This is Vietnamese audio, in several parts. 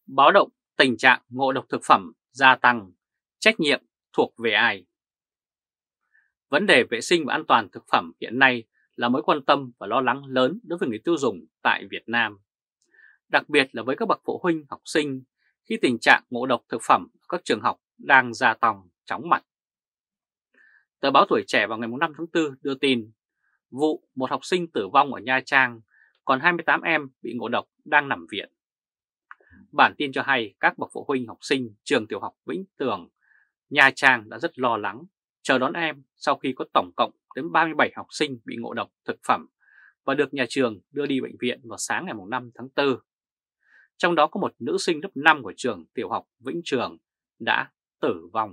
Báo động tình trạng ngộ độc thực phẩm gia tăng, trách nhiệm thuộc về ai? Vấn đề vệ sinh và an toàn thực phẩm hiện nay là mối quan tâm và lo lắng lớn đối với người tiêu dùng tại Việt Nam, đặc biệt là với các bậc phụ huynh học sinh khi tình trạng ngộ độc thực phẩm ở các trường học đang gia tăng chóng mặt. Tờ báo Tuổi Trẻ vào ngày 5 tháng 4 đưa tin vụ một học sinh tử vong ở Nha Trang, còn 28 em bị ngộ độc đang nằm viện. Bản tin cho hay các bậc phụ huynh học sinh trường tiểu học Vĩnh Tường, Nha Trang đã rất lo lắng chờ đón em sau khi có tổng cộng đến 37 học sinh bị ngộ độc thực phẩm và được nhà trường đưa đi bệnh viện vào sáng ngày 5 tháng 4. Trong đó có một nữ sinh lớp 5 của trường tiểu học Vĩnh Trường đã tử vong.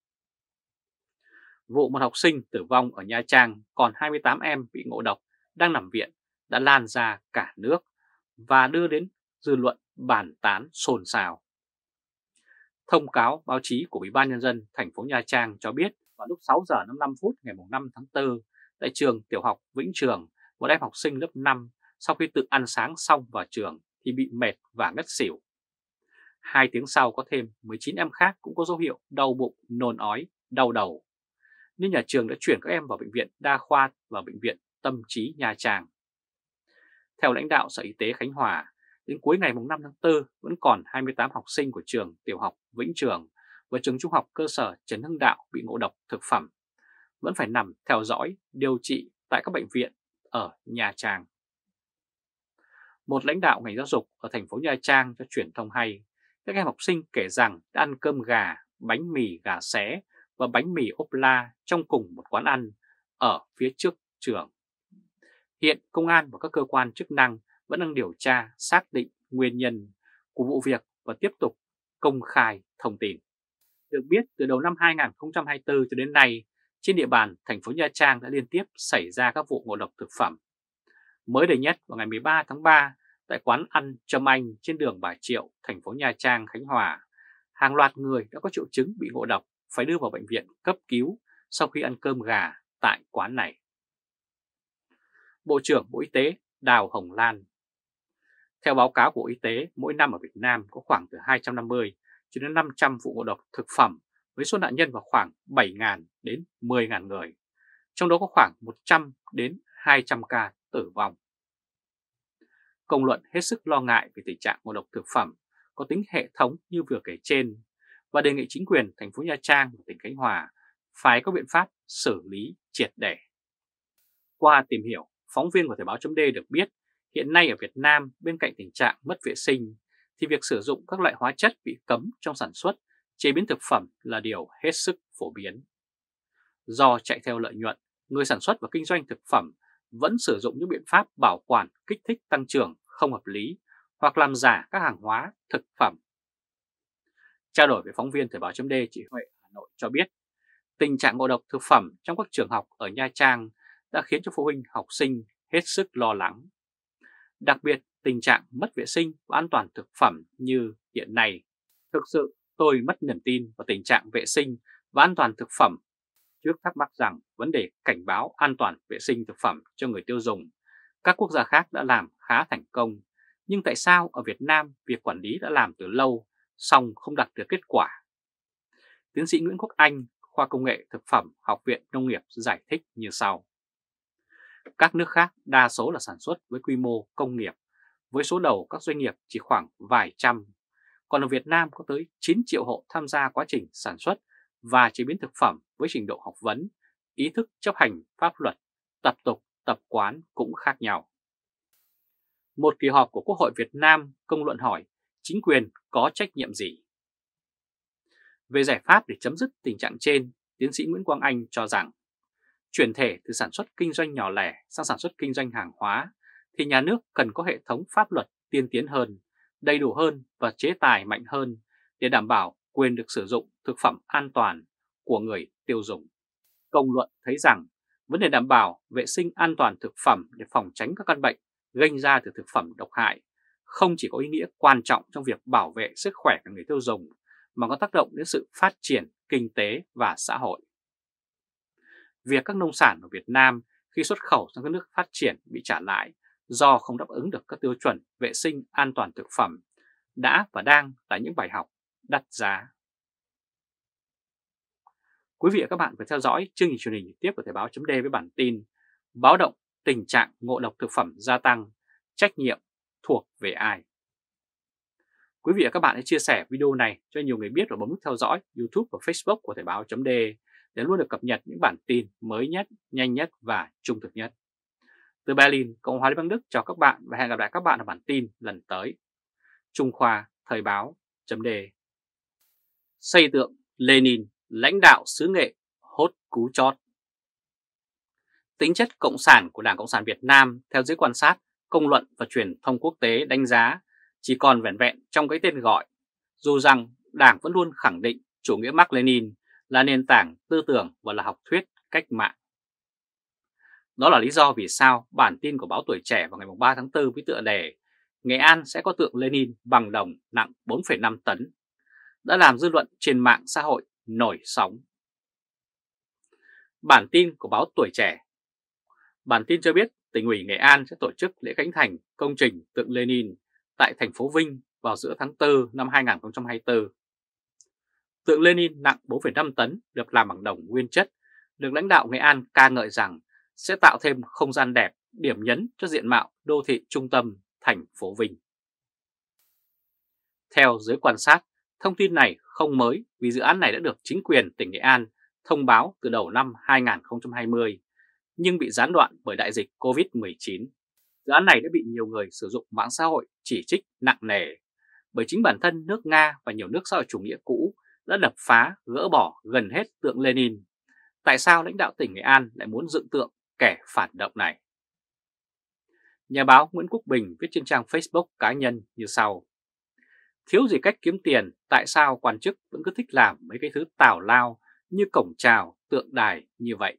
Vụ một học sinh tử vong ở Nha Trang, còn 28 em bị ngộ độc đang nằm viện đã lan ra cả nước và đưa đến dư luận bàn tán xôn xao. Thông cáo báo chí của Ủy ban Nhân dân thành phố Nha Trang cho biết vào lúc 6 giờ 55 phút ngày 5 tháng 4 tại trường tiểu học Vĩnh Trường, một em học sinh lớp 5 sau khi tự ăn sáng xong vào trường thì bị mệt và ngất xỉu. 2 tiếng sau có thêm 19 em khác cũng có dấu hiệu đau bụng, nôn ói, đau đầu, nên nhà trường đã chuyển các em vào bệnh viện đa khoa và bệnh viện tâm trí Nha Trang. Theo lãnh đạo Sở Y tế Khánh Hòa, đến cuối ngày 5 tháng 4 vẫn còn 28 học sinh của trường tiểu học Vĩnh Trường và trường trung học cơ sở Trần Hưng Đạo bị ngộ độc thực phẩm, vẫn phải nằm theo dõi, điều trị tại các bệnh viện ở Nha Trang. Một lãnh đạo ngành giáo dục ở thành phố Nha Trang cho truyền thông hay, các em học sinh kể rằng đã ăn cơm gà, bánh mì gà xé và bánh mì ốp la trong cùng một quán ăn ở phía trước trường. Hiện công an và các cơ quan chức năng vẫn đang điều tra xác định nguyên nhân của vụ việc và tiếp tục công khai thông tin. Được biết, từ đầu năm 2024 cho đến nay, trên địa bàn thành phố Nha Trang đã liên tiếp xảy ra các vụ ngộ độc thực phẩm. Mới đây nhất vào ngày 13 tháng 3, tại quán ăn Trâm Anh trên đường Bà Triệu, thành phố Nha Trang, Khánh Hòa, hàng loạt người đã có triệu chứng bị ngộ độc phải đưa vào bệnh viện cấp cứu sau khi ăn cơm gà tại quán này. Bộ trưởng Bộ Y tế Đào Hồng Lan: theo báo cáo của Bộ Y tế, mỗi năm ở Việt Nam có khoảng từ 250 cho đến 500 vụ ngộ độc thực phẩm với số nạn nhân vào khoảng 7.000 đến 10.000 người, trong đó có khoảng 100 đến 200 ca tử vong. Công luận hết sức lo ngại về tình trạng ngộ độc thực phẩm có tính hệ thống như vừa kể trên và đề nghị chính quyền thành phố Nha Trang và tỉnh Khánh Hòa phải có biện pháp xử lý triệt để. Qua tìm hiểu, phóng viên của Thời báo chấm được biết hiện nay ở Việt Nam bên cạnh tình trạng mất vệ sinh thì việc sử dụng các loại hóa chất bị cấm trong sản xuất, chế biến thực phẩm là điều hết sức phổ biến. Do chạy theo lợi nhuận, người sản xuất và kinh doanh thực phẩm vẫn sử dụng những biện pháp bảo quản kích thích tăng trưởng không hợp lý hoặc làm giả các hàng hóa, thực phẩm. Trao đổi với phóng viên Thời báo chấm chị Huệ Hà Nội cho biết, tình trạng ngộ độc thực phẩm trong các trường học ở Nha Trang đã khiến cho phụ huynh học sinh hết sức lo lắng. Đặc biệt, tình trạng mất vệ sinh và an toàn thực phẩm như hiện nay, thực sự tôi mất niềm tin vào tình trạng vệ sinh và an toàn thực phẩm. Trước thắc mắc rằng vấn đề cảnh báo an toàn vệ sinh thực phẩm cho người tiêu dùng, các quốc gia khác đã làm khá thành công, nhưng tại sao ở Việt Nam việc quản lý đã làm từ lâu, song không đạt được kết quả? Tiến sĩ Nguyễn Quốc Anh, khoa công nghệ thực phẩm, Học viện Nông nghiệp giải thích như sau. Các nước khác đa số là sản xuất với quy mô công nghiệp, với số đầu các doanh nghiệp chỉ khoảng vài trăm, còn ở Việt Nam có tới 9 triệu hộ tham gia quá trình sản xuất và chế biến thực phẩm với trình độ học vấn, ý thức chấp hành pháp luật, tập tục, tập quán cũng khác nhau. Một kỳ họp của Quốc hội Việt Nam công luận hỏi chính quyền có trách nhiệm gì? Về giải pháp để chấm dứt tình trạng trên, tiến sĩ Nguyễn Quang Anh cho rằng chuyển thể từ sản xuất kinh doanh nhỏ lẻ sang sản xuất kinh doanh hàng hóa thì nhà nước cần có hệ thống pháp luật tiên tiến hơn, đầy đủ hơn và chế tài mạnh hơn để đảm bảo quyền được sử dụng thực phẩm an toàn của người tiêu dùng. Công luận thấy rằng vấn đề đảm bảo vệ sinh an toàn thực phẩm để phòng tránh các căn bệnh gây ra từ thực phẩm độc hại không chỉ có ý nghĩa quan trọng trong việc bảo vệ sức khỏe của người tiêu dùng mà có tác động đến sự phát triển kinh tế và xã hội. Việc các nông sản ở Việt Nam khi xuất khẩu sang các nước phát triển bị trả lại do không đáp ứng được các tiêu chuẩn vệ sinh an toàn thực phẩm đã và đang là những bài học đắt giá. Quý vị và các bạn phải theo dõi chương trình truyền hình trực tiếp của Thời báo chấm với bản tin báo động tình trạng ngộ độc thực phẩm gia tăng, trách nhiệm thuộc về ai? Quý vị và các bạn hãy chia sẻ video này cho nhiều người biết và bấm nút theo dõi YouTube và Facebook của Thời báo chấm để luôn được cập nhật những bản tin mới nhất, nhanh nhất và trung thực nhất. Từ Berlin, Cộng hòa Liên bang Đức chào các bạn và hẹn gặp lại các bạn ở bản tin lần tới. Trung Khoa Thời báo chấm Xây tượng Lenin, lãnh đạo xứ nghệ, hốt cú chót. Tính chất cộng sản của Đảng Cộng sản Việt Nam theo giới quan sát, công luận và truyền thông quốc tế đánh giá chỉ còn vẻn vẹn trong cái tên gọi, dù rằng Đảng vẫn luôn khẳng định chủ nghĩa Mác Lênin là nền tảng tư tưởng và là học thuyết cách mạng. Đó là lý do vì sao bản tin của báo Tuổi Trẻ vào ngày 3 tháng 4 với tựa đề Nghệ An sẽ có tượng Lenin bằng đồng nặng 4,5 tấn đã làm dư luận trên mạng xã hội nổi sóng. Bản tin của báo Tuổi Trẻ. Bản tin cho biết Tỉnh ủy Nghệ An sẽ tổ chức lễ khánh thành công trình tượng Lenin tại thành phố Vinh vào giữa tháng 4 năm 2024. Tượng Lenin nặng 4,5 tấn được làm bằng đồng nguyên chất, được lãnh đạo Nghệ An ca ngợi rằng sẽ tạo thêm không gian đẹp, điểm nhấn cho diện mạo đô thị trung tâm thành phố Vinh. Theo giới quan sát, thông tin này không mới vì dự án này đã được chính quyền tỉnh Nghệ An thông báo từ đầu năm 2020, nhưng bị gián đoạn bởi đại dịch Covid-19. Dự án này đã bị nhiều người sử dụng mạng xã hội chỉ trích nặng nề, bởi chính bản thân nước Nga và nhiều nước xã hội chủ nghĩa cũ đã đập phá, gỡ bỏ gần hết tượng Lenin. Tại sao lãnh đạo tỉnh Nghệ An lại muốn dựng tượng kẻ phản động này? Nhà báo Nguyễn Quốc Bình viết trên trang Facebook cá nhân như sau: thiếu gì cách kiếm tiền, tại sao quan chức vẫn cứ thích làm mấy cái thứ tào lao như cổng chào, tượng đài như vậy?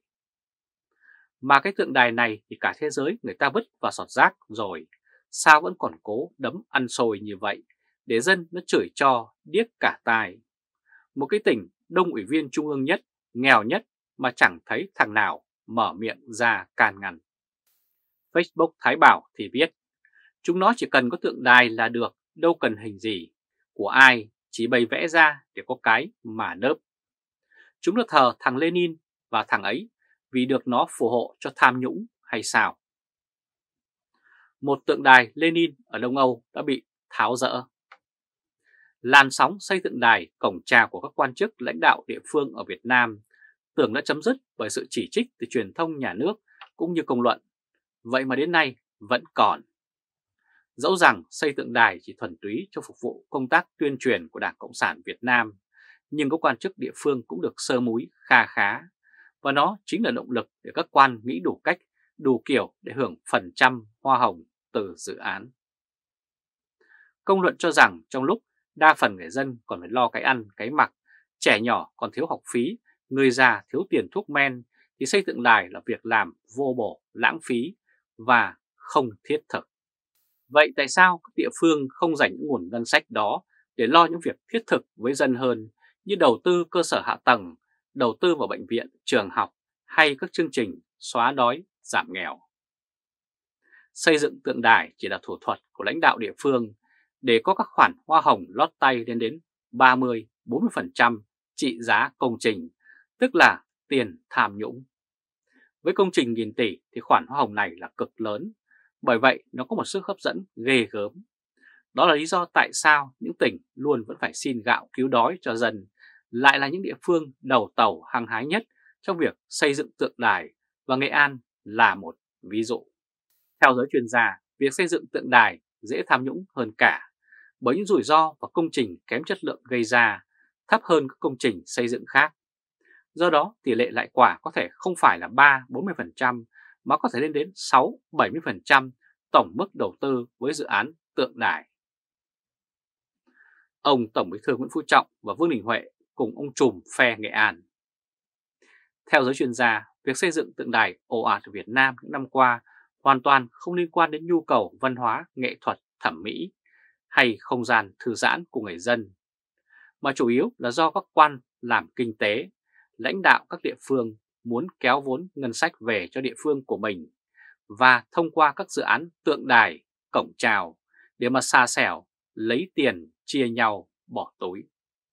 Mà cái tượng đài này thì cả thế giới người ta vứt vào sọt rác rồi, sao vẫn còn cố đấm ăn xôi như vậy, để dân nó chửi cho điếc cả tai. Một cái tỉnh đông ủy viên trung ương nhất, nghèo nhất mà chẳng thấy thằng nào mở miệng ra can ngăn. Facebook Thái Bảo thì viết, chúng nó chỉ cần có tượng đài là được, đâu cần hình gì, của ai, chỉ bày vẽ ra để có cái mà nớp. Chúng nó thờ thằng Lenin và thằng ấy vì được nó phù hộ cho tham nhũng hay sao? Một tượng đài Lenin ở Đông Âu đã bị tháo dỡ. Làn sóng xây tượng đài cổng chào của các quan chức lãnh đạo địa phương ở Việt Nam tưởng đã chấm dứt bởi sự chỉ trích từ truyền thông nhà nước cũng như công luận. Vậy mà đến nay vẫn còn. Dẫu rằng xây tượng đài chỉ thuần túy cho phục vụ công tác tuyên truyền của Đảng Cộng sản Việt Nam, nhưng các quan chức địa phương cũng được sơ múi kha khá, và nó chính là động lực để các quan nghĩ đủ cách, đủ kiểu để hưởng phần trăm hoa hồng từ dự án. Công luận cho rằng trong lúc đa phần người dân còn phải lo cái ăn, cái mặc, trẻ nhỏ còn thiếu học phí, người già thiếu tiền thuốc men, thì xây tượng đài là việc làm vô bổ, lãng phí và không thiết thực. Vậy tại sao các địa phương không dành những nguồn ngân sách đó để lo những việc thiết thực với dân hơn, như đầu tư cơ sở hạ tầng, đầu tư vào bệnh viện, trường học hay các chương trình xóa đói, giảm nghèo? Xây dựng tượng đài chỉ là thủ thuật của lãnh đạo địa phương để có các khoản hoa hồng lót tay lên đến 30-40% trị giá công trình, tức là tiền tham nhũng. Với công trình nghìn tỷ thì khoản hoa hồng này là cực lớn, bởi vậy nó có một sức hấp dẫn ghê gớm. Đó là lý do tại sao những tỉnh luôn vẫn phải xin gạo cứu đói cho dân, lại là những địa phương đầu tàu hăng hái nhất trong việc xây dựng tượng đài, và Nghệ An là một ví dụ. Theo giới chuyên gia, việc xây dựng tượng đài dễ tham nhũng hơn cả, bởi những rủi ro và công trình kém chất lượng gây ra thấp hơn các công trình xây dựng khác. Do đó, tỷ lệ lại quả có thể không phải là 3-40% mà có thể lên đến 6-70% tổng mức đầu tư với dự án tượng đài. Ông Tổng Bí thư Nguyễn Phú Trọng và Vương Đình Huệ cùng ông trùm phe Nghệ An. Theo giới chuyên gia, việc xây dựng tượng đài ồ ạt ở Việt Nam những năm qua hoàn toàn không liên quan đến nhu cầu văn hóa, nghệ thuật, thẩm mỹ hay không gian thư giãn của người dân, mà chủ yếu là do các quan làm kinh tế, lãnh đạo các địa phương muốn kéo vốn ngân sách về cho địa phương của mình và thông qua các dự án tượng đài, cổng chào để mà xa xẻo lấy tiền chia nhau bỏ túi.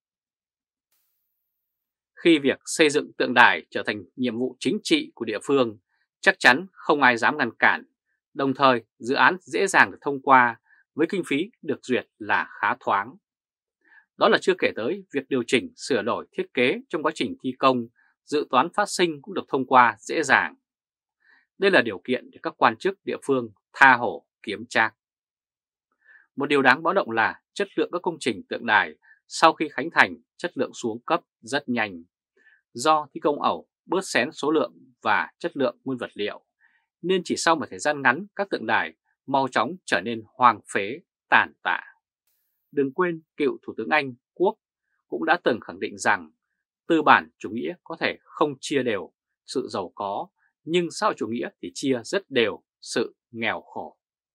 Khi việc xây dựng tượng đài trở thành nhiệm vụ chính trị của địa phương, chắc chắn không ai dám ngăn cản, đồng thời dự án dễ dàng được thông qua với kinh phí được duyệt là khá thoáng. Đó là chưa kể tới việc điều chỉnh, sửa đổi thiết kế trong quá trình thi công, dự toán phát sinh cũng được thông qua dễ dàng. Đây là điều kiện để các quan chức địa phương tha hồ kiếm trác. Một điều đáng báo động là chất lượng các công trình tượng đài sau khi khánh thành chất lượng xuống cấp rất nhanh. Do thi công ẩu, bớt xén số lượng và chất lượng nguyên vật liệu, nên chỉ sau một thời gian ngắn các tượng đài mau chóng trở nên hoang phế, tàn tạ. Đừng quên cựu Thủ tướng Anh Quốc cũng đã từng khẳng định rằng tư bản chủ nghĩa có thể không chia đều sự giàu có, nhưng xã hội chủ nghĩa thì chia rất đều sự nghèo khổ.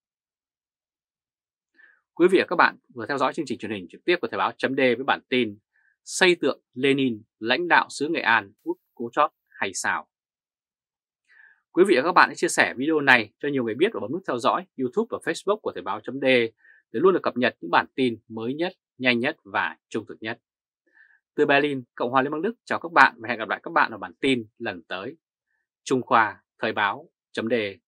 Quý vị và các bạn vừa theo dõi chương trình truyền hình trực tiếp của Thời báo .d với bản tin xây tượng Lenin lãnh đạo xứ Nghệ An hút cố chót hay sao? Quý vị và các bạn hãy chia sẻ video này cho nhiều người biết và bấm nút theo dõi YouTube và Facebook của Thời báo .d để luôn được cập nhật những bản tin mới nhất, nhanh nhất và trung thực nhất. Từ Berlin, Cộng hòa Liên bang Đức chào các bạn và hẹn gặp lại các bạn ở bản tin lần tới. Trung Khoa, Thời báo .d